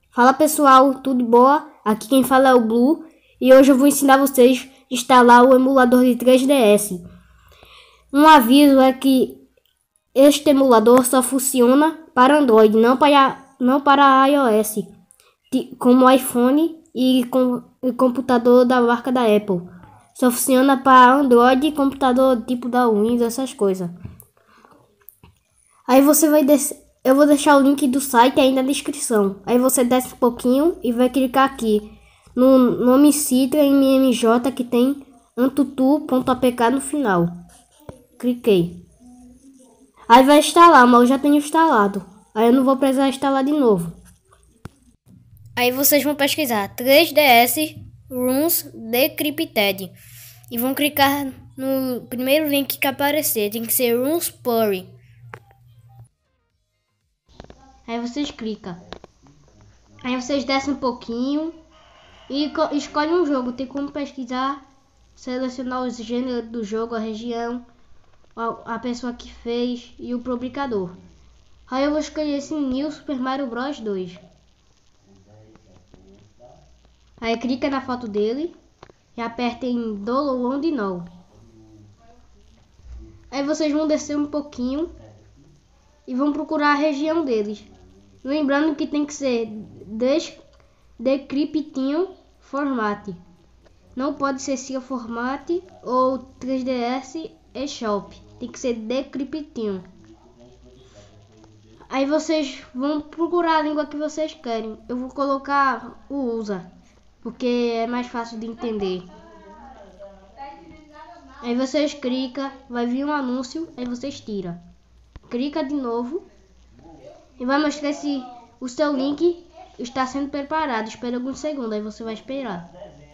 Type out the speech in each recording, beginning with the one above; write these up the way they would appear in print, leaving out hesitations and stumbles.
Fala pessoal, tudo boa? Aqui quem fala é o Blue e hoje eu vou ensinar vocês a instalar o emulador de 3DS. Um aviso é que este emulador só funciona para Android, não para iOS, como iPhone e computador da marca da Apple. Só funciona para Android e computador tipo da Windows, essas coisas. Aí você vai descer. Eu vou deixar o link do site aí na descrição. Aí você desce um pouquinho e vai clicar aqui no nome Citra MMJ que tem antutu.apk no final. Cliquei. Aí vai instalar, mas eu já tenho instalado. Aí eu não vou precisar instalar de novo. Aí vocês vão pesquisar 3DS Runs Decrypted e vão clicar no primeiro link que aparecer. Tem que ser Runs Purry. Aí vocês clicam. Aí vocês descem um pouquinho e escolhem um jogo. Tem como pesquisar, selecionar o gênero do jogo, a região, a pessoa que fez e o publicador. Aí eu vou escolher esse New Super Mario Bros 2. Aí clica na foto dele e aperta em Download Now. Aí vocês vão descer um pouquinho e vão procurar a região deles. Lembrando que tem que ser Decrypting Format. Não pode ser SIA Format ou 3DS eShop. Tem que ser Decrypting. Aí vocês vão procurar a língua que vocês querem. Eu vou colocar o USA, porque é mais fácil de entender. Aí vocês clicam, vai vir um anúncio, aí vocês tiram. Clica de novo. E vai mostrar se o seu link está sendo preparado. Espera alguns segundos, aí você vai esperar.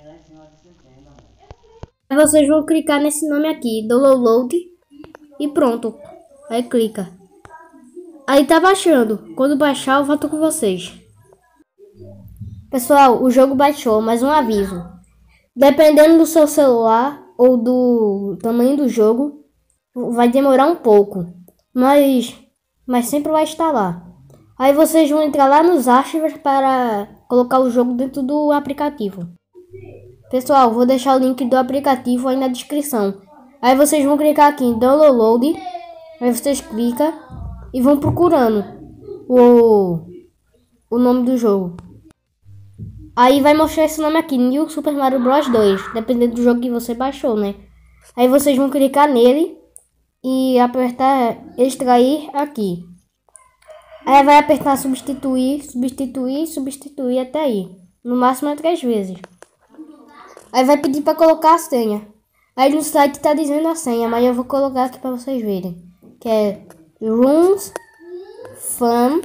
Aí vocês vão clicar nesse nome aqui, Download, e pronto. Aí clica. Aí tá baixando. Quando baixar eu volto com vocês. Pessoal, o jogo baixou, mas um aviso. Dependendo do seu celular ou do tamanho do jogo, vai demorar um pouco. Mas sempre vai instalar. Aí vocês vão entrar lá nos arquivos para colocar o jogo dentro do aplicativo. Pessoal, vou deixar o link do aplicativo aí na descrição. Aí vocês vão clicar aqui em Download. Aí vocês clicam e vão procurando o nome do jogo. Aí vai mostrar esse nome aqui, New Super Mario Bros 2, dependendo do jogo que você baixou, né? Aí vocês vão clicar nele e apertar extrair aqui. Aí vai apertar substituir até aí. No máximo é 3 vezes. Aí vai pedir para colocar a senha. Aí no site tá dizendo a senha, mas eu vou colocar aqui para vocês verem. Que é Runs Fun.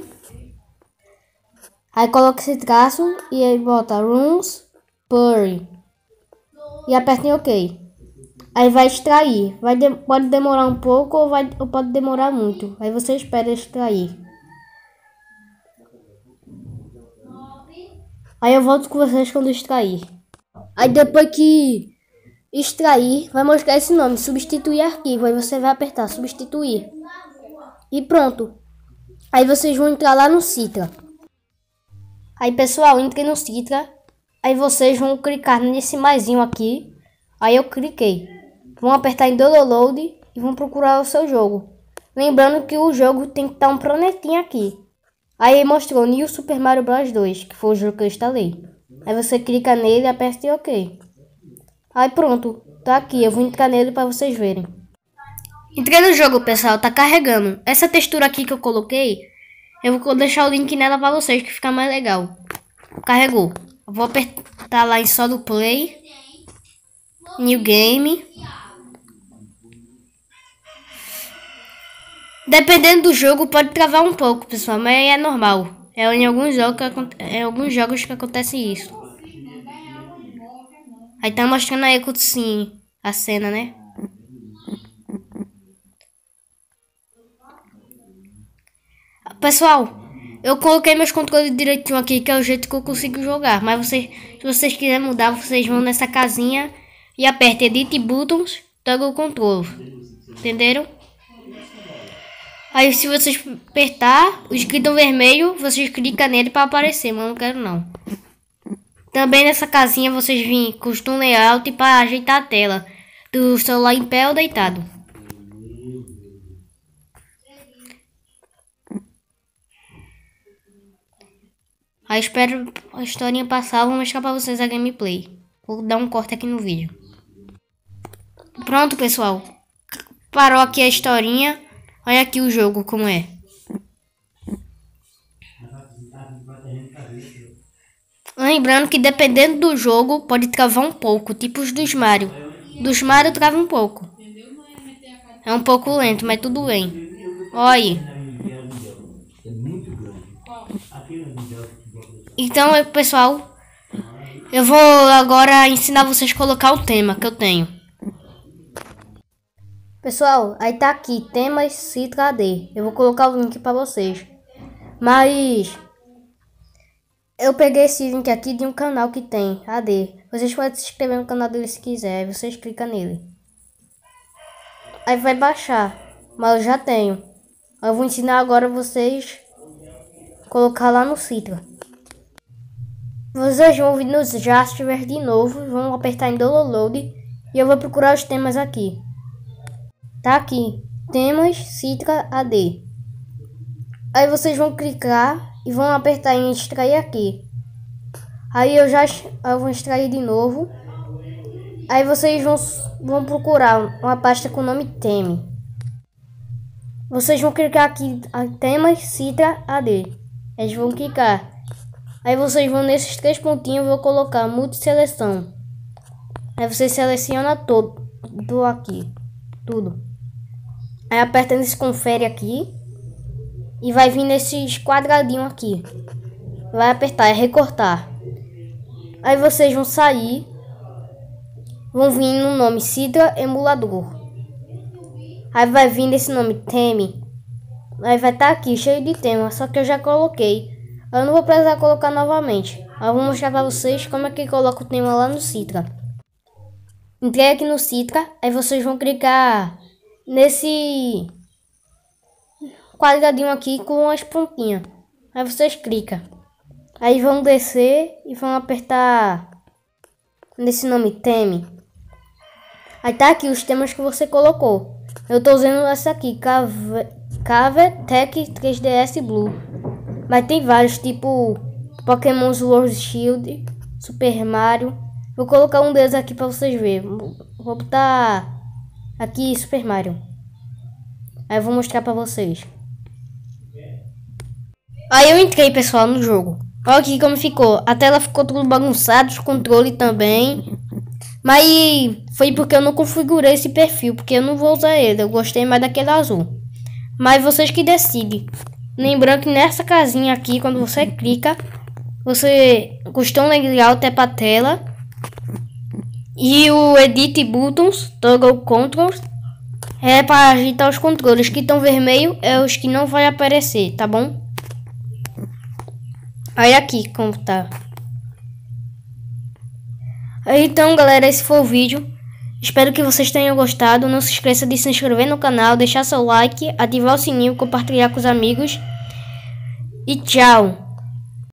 Aí coloca esse traço e aí bota Runs Purry. E aperta em OK. Aí vai extrair. Pode demorar um pouco ou pode demorar muito. Aí você espera extrair. Aí eu volto com vocês quando extrair. Aí depois que extrair, vai mostrar esse nome, substituir arquivo. Aí você vai apertar substituir. E pronto. Aí vocês vão entrar lá no Citra. Aí pessoal, entrem no Citra. Aí vocês vão clicar nesse maisinho aqui. Aí eu cliquei. Vão apertar em Download e vão procurar o seu jogo. Lembrando que o jogo tem que estar um planetinha aqui. Aí mostrou New Super Mario Bros 2, que foi o jogo que eu instalei. Aí você clica nele e aperta em OK. Aí pronto, tá aqui, eu vou entrar nele para vocês verem. Entrei no jogo, pessoal, tá carregando. Essa textura aqui que eu coloquei, eu vou deixar o link nela para vocês, que fica mais legal. Carregou. Eu vou apertar lá em solo play. New game. Dependendo do jogo pode travar um pouco, pessoal, mas é normal. É em alguns jogos que acontece isso. Aí tá mostrando aí sim a cena, né? Pessoal, eu coloquei meus controles direitinho aqui, que é o jeito que eu consigo jogar. Mas se vocês quiserem mudar, vocês vão nessa casinha e apertem Edit Buttons, toca o controle. Entenderam? Aí se vocês apertar o escrito vermelho, vocês clicam nele para aparecer, mas eu não quero não. Também nessa casinha vocês vêm custom layout para ajeitar a tela do celular em pé ou deitado. Aí espero a historinha passar, vou mostrar para vocês a gameplay. Vou dar um corte aqui no vídeo. Pronto, pessoal. Parou aqui a historinha. Olha aqui o jogo como é. Lembrando que dependendo do jogo, pode travar um pouco, tipo os dos Mario. Dos Mario trava um pouco. É um pouco lento, mas tudo bem. Olha aí. Então, pessoal, eu vou agora ensinar vocês a colocar o tema que eu tenho. Pessoal, aí tá aqui, temas Citra AD. Eu vou colocar o link para vocês. Mas eu peguei esse link aqui de um canal que tem AD. Vocês podem se inscrever no canal dele se quiser. Aí vocês clicam nele. Aí vai baixar. Mas eu já tenho. Eu vou ensinar agora vocês colocar lá no Citra. Vocês vão vir no Jasper de novo. Vão apertar em Download. E eu vou procurar os temas aqui. Tá aqui. Temas Citra AD. Aí vocês vão clicar e vão apertar em extrair aqui. Aí eu vou extrair de novo. Aí vocês vão procurar uma pasta com o nome Theme. Vocês vão clicar aqui temas Citra AD. Eles vão clicar. Aí vocês vão nesses 3 pontinhos, eu vou colocar multi-seleção. Aí você seleciona todo aqui, tudo. Aí aperta nesse confere aqui. E vai vir nesses quadradinhos aqui. Vai apertar, é recortar. Aí vocês vão sair. Vão vir no nome Citra Emulador. Aí vai vir nesse nome Theme. Aí vai estar aqui, cheio de tema. Só que eu já coloquei. Eu não vou precisar colocar novamente. Eu vou mostrar pra vocês como é que coloca o tema lá no Citra. Entrei aqui no Citra. Aí vocês vão clicar nesse quadradinho aqui com as pontinhas. Aí vocês clicam. Aí vão descer e vão apertar nesse nome Theme. Aí tá aqui os temas que você colocou. Eu tô usando essa aqui, Cave Tech 3DS Blue. Mas tem vários, tipo Pokémon Sword Shield, Super Mario. Vou colocar um deles aqui pra vocês verem. Vou botar aqui Super Mario. Aí eu vou mostrar pra vocês. Aí eu entrei, pessoal, no jogo. Olha aqui como ficou. A tela ficou tudo bagunçado, os controles também. Mas foi porque eu não configurei esse perfil, porque eu não vou usar ele. Eu gostei mais daquele azul. Mas vocês que decidem. Lembrando que nessa casinha aqui, quando você clica, você custom layout é pra tela. E o Edit Buttons, Toggle Controls, é para agitar os controles. Que estão vermelho é os que não vai aparecer, tá bom? Aí aqui como tá. Então galera, esse foi o vídeo. Espero que vocês tenham gostado. Não se esqueça de se inscrever no canal, deixar seu like, ativar o sininho, compartilhar com os amigos. E tchau!